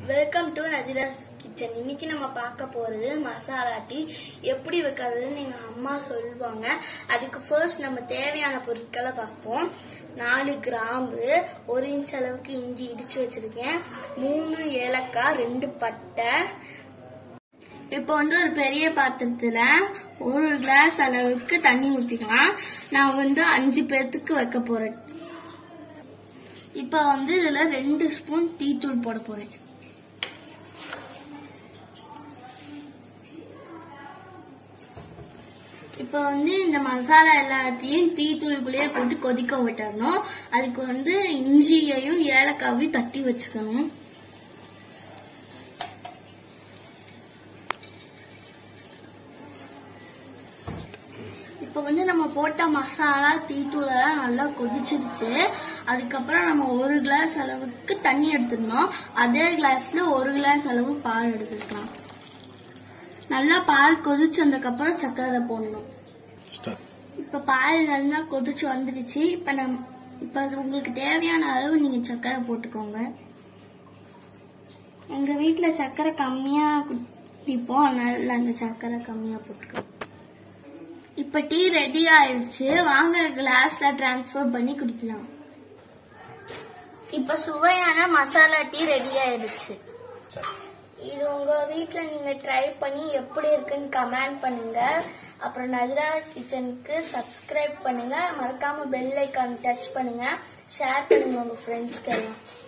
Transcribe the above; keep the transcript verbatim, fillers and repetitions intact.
Welcome to நதிராஸ் kitchen. இன்னைக்கு நம்ம பார்க்க போறது மசாலா டீ எப்படி வைக்கிறதுன்னு எங்க அம்மா சொல்லுவாங்க. அதுக்கு ஃபர்ஸ்ட் நம்ம தேவையான பொருட்களை பார்ப்போம். நாலு கிராம்பு, ஒரு இன்ச் அளவுக்கு இஞ்சி இடிச்சு வச்சிருக்கேன், மூணு ஏலக்காய், ரெண்டு பட்டை. இப்போ வந்து ஒரு பெரிய பாத்திரத்துல ஒரு கிளாஸ் அளவுக்கு தண்ணி ஊற்றிக்கலாம். நான் வந்து அஞ்சு பேர்த்துக்கு வைக்க போறேன். இப்ப வந்து இதுல ரெண்டு ஸ்பூன் டீ தூள் போட போறேன். இப்ப வந்து இந்த மசாலா எல்லாத்தையும் டீ தூளுக்குள்ளேயே போட்டு கொதிக்க விட்டுறணும். அதுக்கு வந்து இஞ்சியையும் ஏலக்காவையும் தட்டி வச்சுக்கணும். இப்ப வந்து நம்ம போட்ட மசாலா டீ தூள் எல்லாம் நல்லா கொதிச்சிருச்சு. அதுக்கப்புறம் நம்ம ஒரு கிளாஸ் அளவுக்கு தண்ணி எடுத்துக்கணும். அதே கிளாஸ்ல ஒரு கிளாஸ் அளவு பால் எடுத்துக்கலாம். நல்லா பால் கொதிச்சு வந்ததுக்கு அப்புறம் சர்க்கரை போடணும். இப்ப பால் நல்லா கொதிச்சு வந்துருச்சு. இப்ப நம் இப்ப உங்களுக்கு தேவையான அளவு நீங்க சர்க்கரை போட்டுக்கோங்க. எங்க வீட்டுல சர்க்கரை கம்மியா குடிப்போம், அதனால அந்த சர்க்கரை கம்மியா போட்டுக்கோங்க. இப்ப டீ ரெடி ஆயிடுச்சு. வாங்க கிளாஸ்ல டிரான்ஸ்பர் பண்ணி குடிக்கலாம். இப்ப சுவையான மசாலா டீ ரெடி ஆயிடுச்சு. இது உங்க வீட்டுல நீங்க ட்ரை பண்ணி எப்படி இருக்குன்னு கமெண்ட் பண்ணுங்க. அப்புறம் நதிரா கிச்சனுக்கு சப்ஸ்கிரைப் பண்ணுங்க. மறக்காம பெல் ஐக்கான் டச் பண்ணுங்க. ஷேர் பண்ணுங்க உங்க ஃப்ரெண்ட்ஸ்க்கு எல்லாம்.